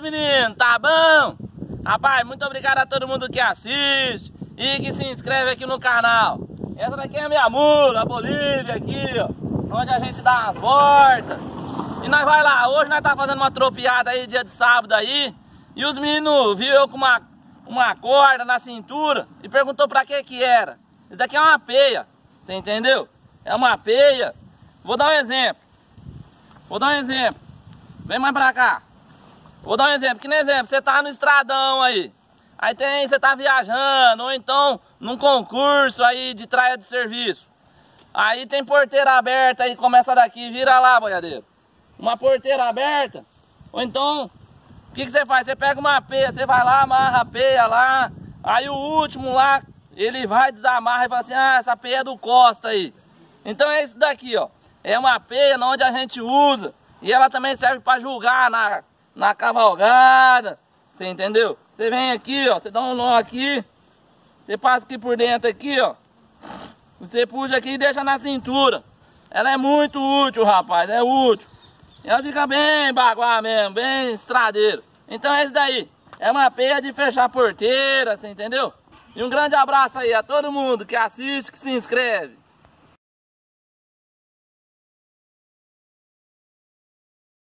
meninos, tá bom? Rapaz, muito obrigado a todo mundo que assiste e que se inscreve aqui no canal. Essa daqui é a minha mula, a Bolívia aqui, ó, onde a gente dá umas voltas. E nós vai lá, hoje nós tá fazendo uma tropeada aí, dia de sábado aí. E os meninos viram eu com uma corda na cintura e perguntou pra que era. Isso daqui é uma peia, você entendeu? É uma peia. Vou dar um exemplo. Vem mais pra cá. Vou dar um exemplo. Que nem exemplo, você tá no estradão aí. Aí você tá viajando, ou então num concurso aí de traia de serviço. Aí tem porteira aberta aí, começa daqui, vira lá, boiadeiro. Uma porteira aberta. Ou então, o que você faz? Você pega uma peia, você vai lá, amarra a peia lá. Aí o último lá, ele vai, desamarra e fala assim, ah, essa peia é do Costa aí. Então é isso daqui, ó. É uma peia onde a gente usa. E ela também serve para julgar na cavalgada. Você entendeu? Você vem aqui, ó. Você dá um nó aqui. Você passa aqui por dentro aqui, ó. Você puxa aqui e deixa na cintura. Ela é muito útil, rapaz. É útil. Ela fica bem baguá mesmo. Bem estradeiro. Então é isso daí. É uma peia de fechar a porteira. Você entendeu? E um grande abraço aí a todo mundo que assiste, que se inscreve.